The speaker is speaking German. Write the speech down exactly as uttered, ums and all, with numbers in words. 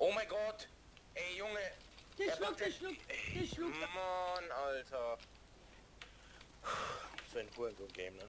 Oh mein Gott! Ey, Junge! Der Er schluckt, packt der den- schluckt, Ey, der schluckt. Mann, Alter! So ein Hurensohn-Game, ne?